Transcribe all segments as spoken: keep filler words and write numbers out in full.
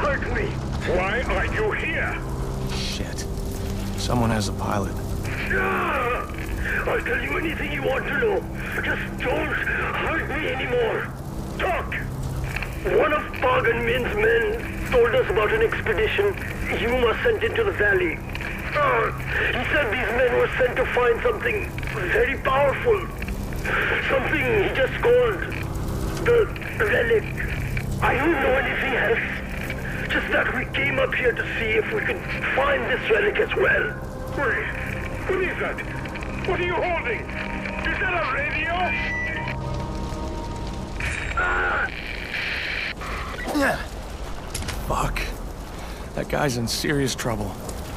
hurt me. Why are you here? Shit. Someone has a pilot. Ah, I'll tell you anything you want to know. Just don't hurt me anymore. Talk! One of Pagan Min's men told us about an expedition Yuma sent into the valley. Uh, he said these men were sent to find something very powerful. Something he just called the relic. I don't know anything else. Just that we came up here to see if we could find this relic as well. Wait, what is that? What are you holding? Is that a radio? Ah! Yeah. Fuck. That guy's in serious trouble.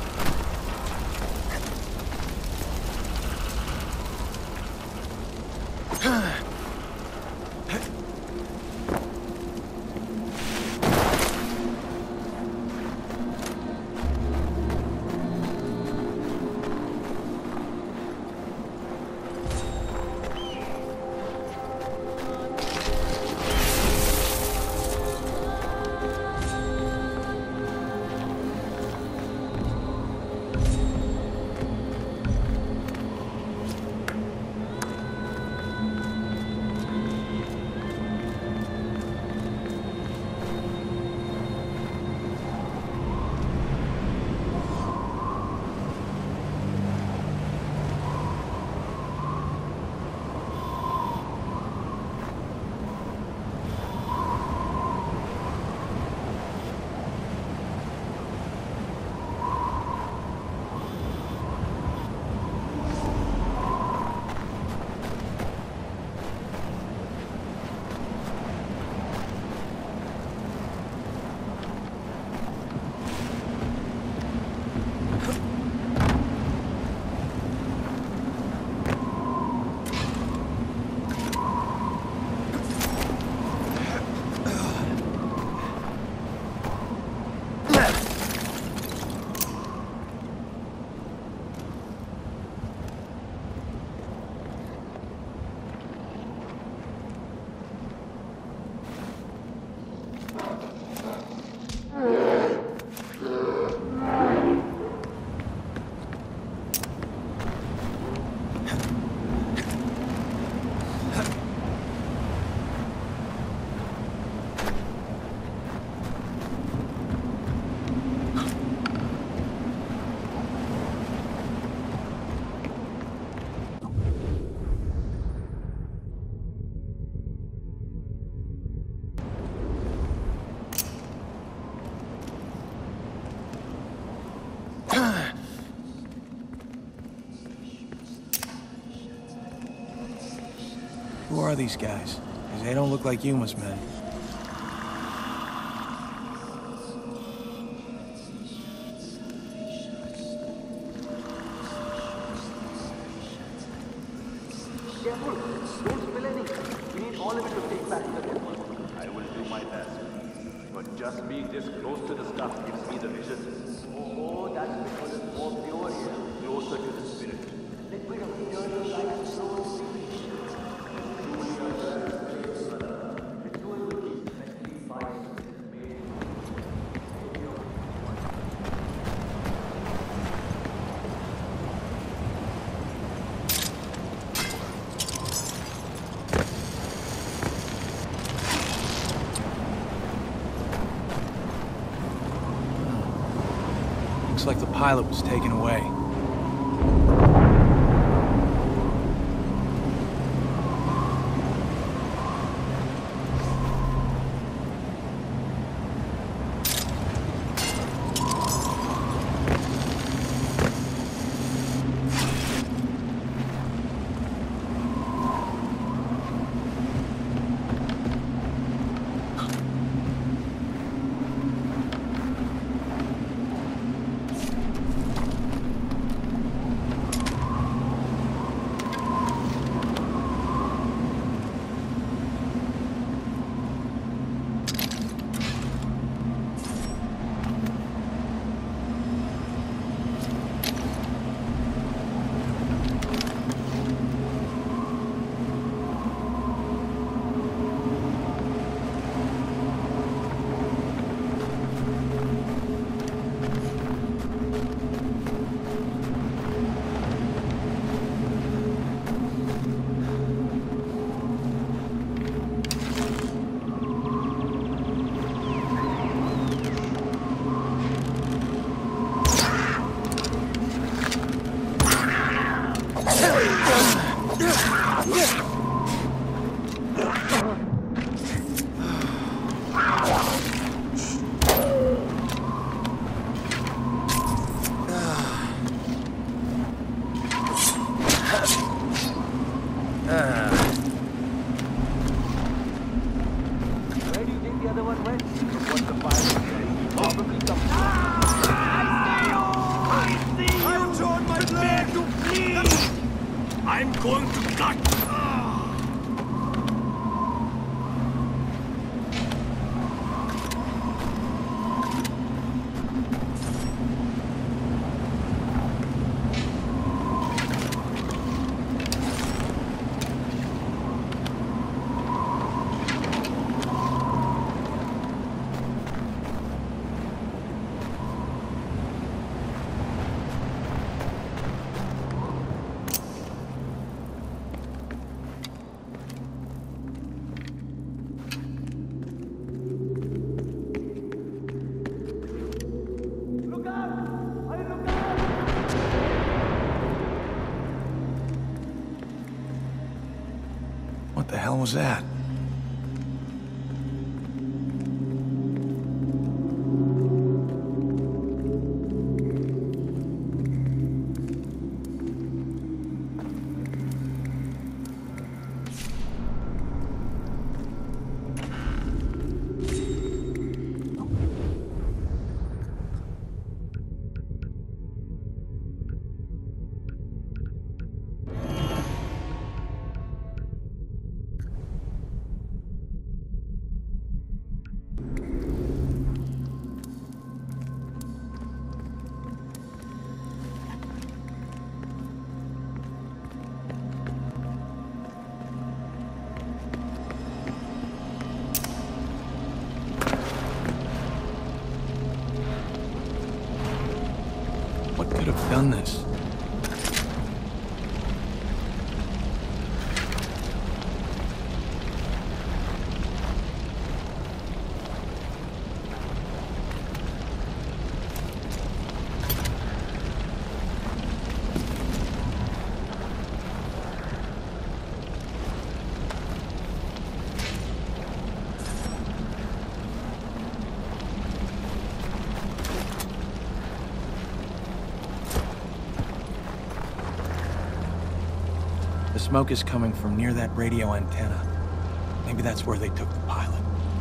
Who are these guys? Because they don't look like Yuma's men. Careful! Don't spill any. We need all of it to take back to the temple. I will do my best. But just being this close to the stuff gives me the vision. Oh, oh, that's because it's more pure here, closer to the spirit. Liquid of eternal life flows freely. Looks like the pilot was taken away. was that? What could have done this? The smoke is coming from near that radio antenna. Maybe that's where they took the pilot.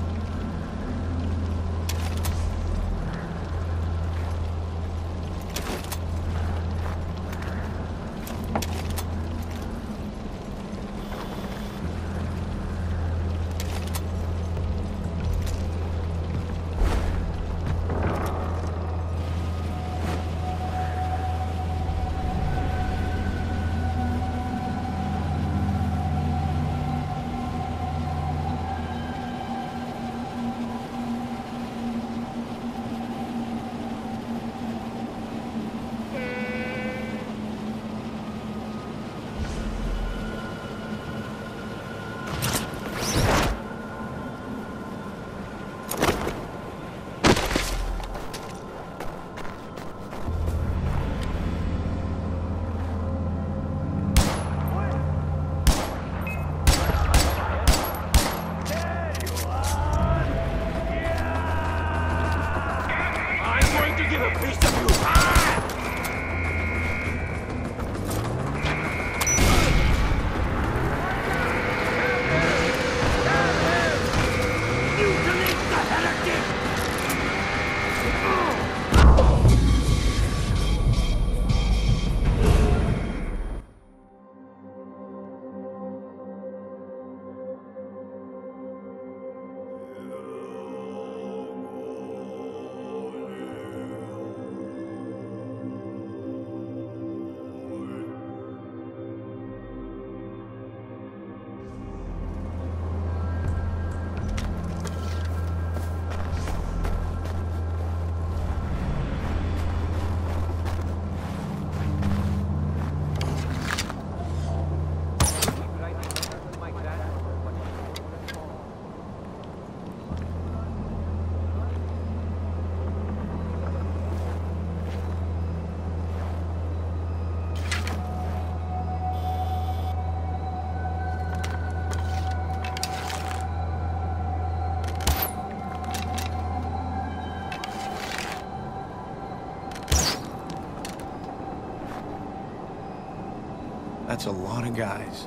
That's a lot of guys.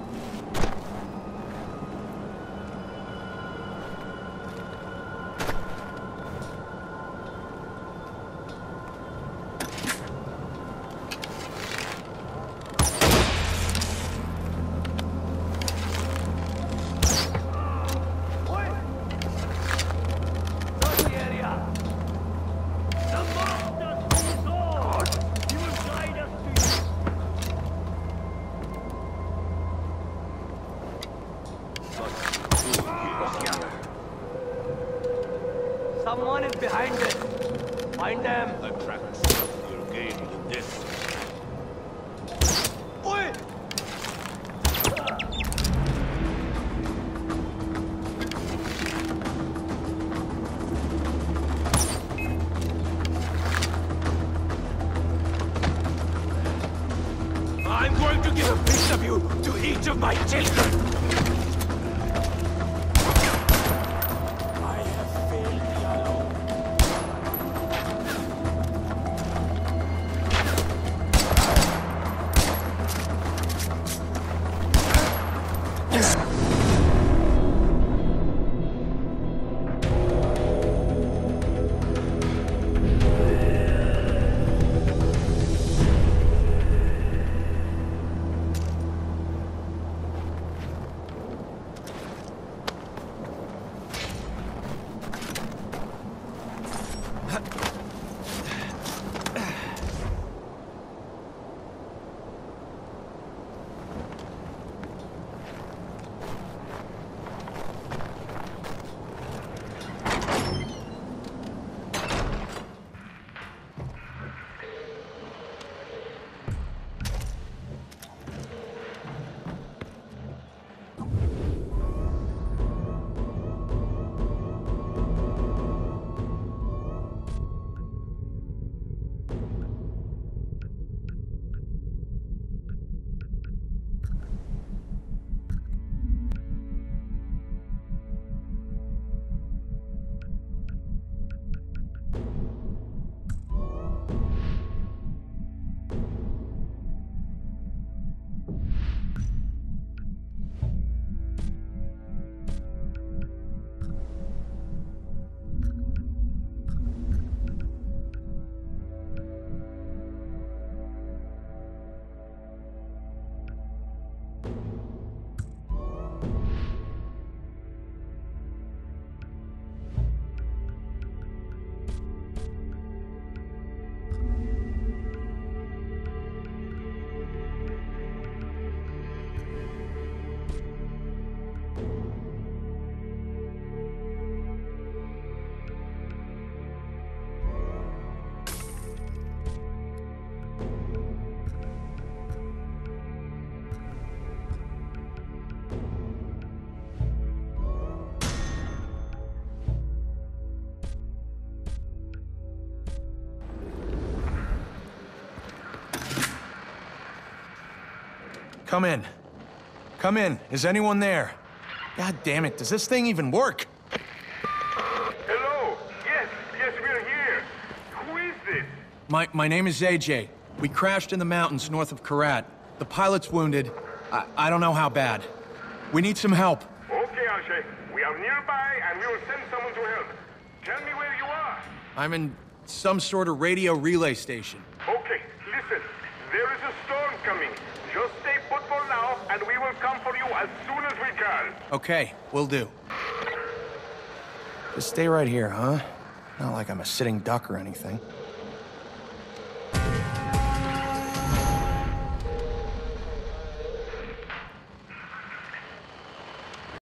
Someone is behind it. Find them. The tracks. You'll gain with this. Oi! I'm going to give a piece of you to each of my children. Come in. Come in. Is anyone there? God damn it, does this thing even work? Hello? Yes, yes, we're here. Who is this? My, my name is A J. We crashed in the mountains north of Karat. The pilot's wounded. I, I don't know how bad. We need some help. Okay, Akshay. We are nearby and we will send someone to help. Tell me where you are. I'm in some sort of radio relay station. Okay, listen. There is a storm coming. Just stay put for now and we will come for you as soon as we can. Okay, will do. Just stay right here, huh? Not like I'm a sitting duck or anything.